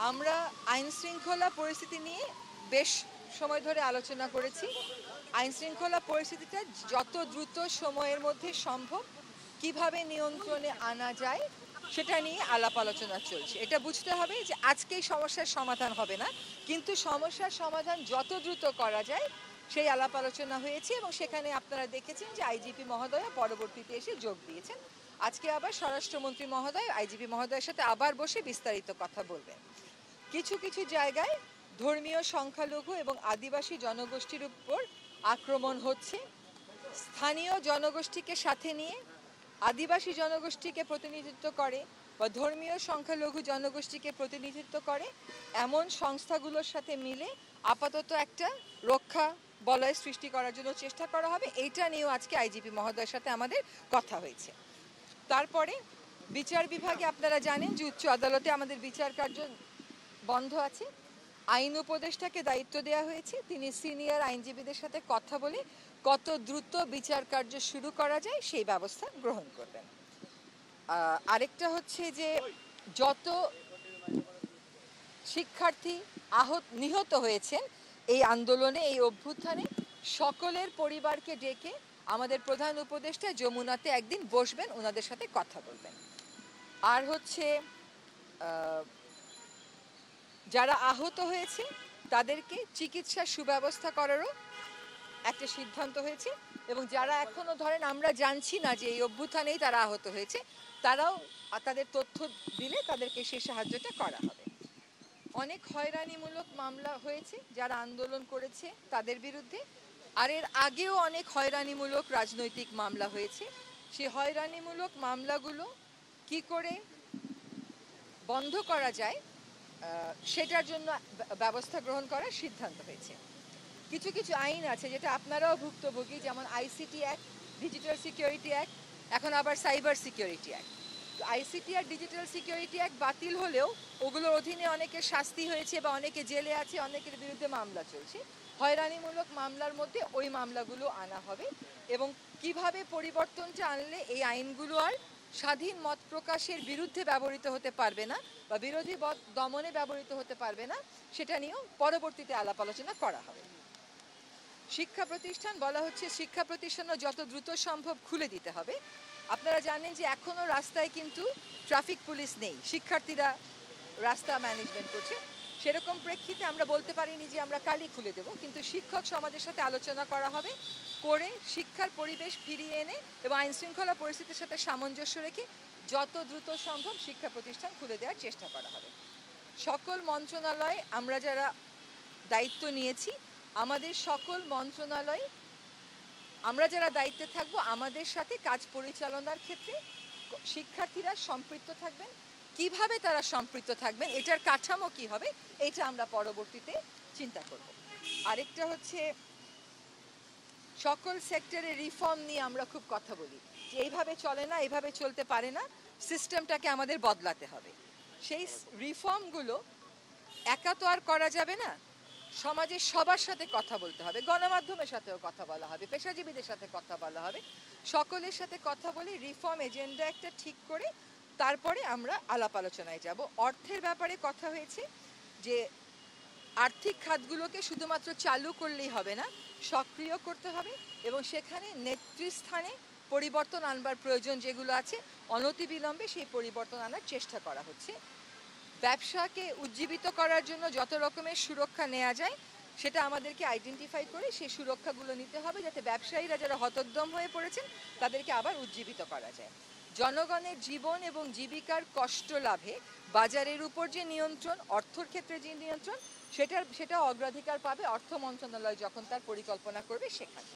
আমরা আইন শৃঙ্খলা পরিস্থিতি নিয়ে বেশ সময় ধরে আলোচনা করেছি। আইন শৃঙ্খলা পরিস্থিতিটা যত দ্রুত সময়ের মধ্যে সম্ভব কিভাবে নিয়ন্ত্রণে আনা যায় সেটা নিয়ে আলাপ আলোচনা চলছে। এটা বুঝতে হবে যে আজকেই সমস্যার সমাধান হবে না, কিন্তু সমস্যার সমাধান যত দ্রুত করা যায় সেই আলাপ আলোচনা হয়েছে এবং সেখানে আপনারা দেখেছেন যে আইজিপি মহোদয় পরবর্তীতে এসে যোগ দিয়েছেন। আজকে আবার স্বরাষ্ট্রমন্ত্রী মহোদয় আইজিপি মহোদয়ের সাথে আবার বসে বিস্তারিত কথা বলবেন। কিছু কিছু জায়গায় ধর্মীয় সংখ্যালঘু এবং আদিবাসী জনগোষ্ঠীর উপর আক্রমণ হচ্ছে। স্থানীয় জনগোষ্ঠীকে সাথে নিয়ে আদিবাসী জনগোষ্ঠীকে প্রতিনিধিত্ব করে বা ধর্মীয় সংখ্যালঘু জনগোষ্ঠীকে প্রতিনিধিত্ব করে এমন সংস্থাগুলোর সাথে মিলে আপাতত একটা রক্ষা বলয় সৃষ্টি করার জন্য চেষ্টা করা হবে। এইটা নিয়েও আজকে আইজিপি মহোদয়ের সাথে আমাদের কথা হয়েছে। তারপরে বিচার বিভাগে আপনারা জানেন যে উচ্চ আদালতে আমাদের বিচার কার্য বন্ধ আছে। আইন উপদেষ্টাকে দায়িত্ব দেওয়া হয়েছে, তিনি সিনিয়র আইনজীবীদের সাথে কথা বলে কত দ্রুত বিচার কার্য শুরু করা যায় সেই ব্যবস্থা গ্রহণ করবেন। আরেকটা হচ্ছে যে যত শিক্ষার্থী নিহত হয়েছেন এই আন্দোলনে, এই অভ্যুত্থানে, সকলের পরিবারকে ডেকে আমাদের প্রধান উপদেষ্টা যমুনাতে একদিন বসবেন, ওনাদের সাথে কথা বলবেন। আর হচ্ছে যারা আহত হয়েছে তাদেরকে চিকিৎসার সুব্যবস্থা করারও একটা সিদ্ধান্ত হয়েছে এবং যারা এখনো ধরেন আমরা জানছি না যে এই অভ্যুত্থানেই তারা আহত হয়েছে, তারাও তাদের তথ্য দিলে তাদেরকে সেই সাহায্যটা করা হবে। অনেক হয়রানিমূলক মামলা হয়েছে যারা আন্দোলন করেছে তাদের বিরুদ্ধে, আর এর আগেও অনেক হয়রানিমূলক রাজনৈতিক মামলা হয়েছে। সেই হয়রানিমূলক মামলাগুলো কি করে বন্ধ করা যায় সেটার জন্য ব্যবস্থা গ্রহণ করার সিদ্ধান্ত হয়েছে। কিছু কিছু আইন আছে যেটা আপনারাও ভুক্তভোগী, যেমন ICT act, digital security act, এখন আবার সাইবার সিকিউরিটি অ্যাক্ট। আইসিটি আর ডিজিটাল সিকিউরিটি অ্যাক্ট বাতিল হলেও ওগুলোর অধীনে অনেকের শাস্তি হয়েছে বা অনেকে জেলে আছে, অনেকের বিরুদ্ধে মামলা চলছে। হয়রানিমূলক মামলার মধ্যে ওই মামলাগুলো আনা হবে এবং কিভাবে পরিবর্তনটা আনলে এই আইনগুলো আর স্বাধীন মত প্রকাশের বিরুদ্ধে ব্যবহৃত হতে পারবে না বা বিরোধী মত দমনে ব্যবহৃত হতে পারবে না সেটা নিয়েও পরবর্তীতে আলাপ আলোচনা করা হবে। শিক্ষা প্রতিষ্ঠান বলা হচ্ছে, শিক্ষা প্রতিষ্ঠানও যত দ্রুত সম্ভব খুলে দিতে হবে। আপনারা জানেন যে এখনও রাস্তায় কিন্তু ট্রাফিক পুলিশ নেই, শিক্ষার্থীরা রাস্তা ম্যানেজমেন্ট করছে। সেরকম প্রেক্ষিতে আমরা বলতে পারিনি যে আমরা কালই খুলে দেব, কিন্তু শিক্ষক সমাজের সাথে আলোচনা করা হবে, করে শিক্ষার পরিবেশ ফিরিয়ে এনে এবং আইন শৃঙ্খলা পরিস্থিতির সাথে সামঞ্জস্য রেখে যত দ্রুত সম্ভব শিক্ষা প্রতিষ্ঠান খুলে দেওয়ার চেষ্টা করা হবে। সকল মন্ত্রণালয় আমরা যারা দায়িত্ব নিয়েছি, আমাদের সকল মন্ত্রণালয় আমরা যারা দায়িত্বে থাকবো আমাদের সাথে কাজ পরিচালনার ক্ষেত্রে শিক্ষার্থীরা সম্পৃক্ত থাকবেন। কিভাবে তারা সম্পৃক্ত থাকবেন, এটার কাঠামো কি হবে, এটা আমরা পরবর্তীতে চিন্তা করব। আরেকটা হচ্ছে সকল সেক্টরে রিফর্ম নিয়ে আমরা খুব কথা বলি যে এইভাবে চলে না, এইভাবে চলতে পারে না, সিস্টেমটাকে আমাদের বদলাতে হবে। সেই রিফর্মগুলো একা তো আর করা যাবে না, সমাজের সবার সাথে কথা বলতে হবে, গণমাধ্যমের সাথেও কথা বলা হবে, পেশাজীবীদের সাথে কথা বলা হবে, সকলের সাথে কথা বলে রিফর্ম এজেন্ডা একটা ঠিক করে তারপরে আমরা আলাপ আলোচনায় যাব। অর্থের ব্যাপারে কথা হয়েছে যে আর্থিক খাতগুলোকে শুধুমাত্র চালু করলেই হবে না, সক্রিয় করতে হবে এবং সেখানে নেতৃস্থানে পরিবর্তন আনবার প্রয়োজন যেগুলো আছে অনতিবিলম্বে সেই পরিবর্তন আনার চেষ্টা করা হচ্ছে। ব্যবসাকে উজ্জীবিত করার জন্য যত রকমের সুরক্ষা নেওয়া যায় সেটা আমাদেরকে আইডেন্টিফাই করে সেই সুরক্ষাগুলো নিতে হবে, যাতে ব্যবসায়ীরা যারা হতোদ্যম হয়ে পড়েছেন তাদেরকে আবার উজ্জীবিত করা যায়। জনগণের জীবন এবং জীবিকার কষ্ট লাভে বাজারের উপর যে নিয়ন্ত্রণ, অর্থের ক্ষেত্রে যে নিয়ন্ত্রণ, সেটা অগ্রাধিকার পাবে অর্থ মন্ত্রণালয় যখন তার পরিকল্পনা করবে সেখানে।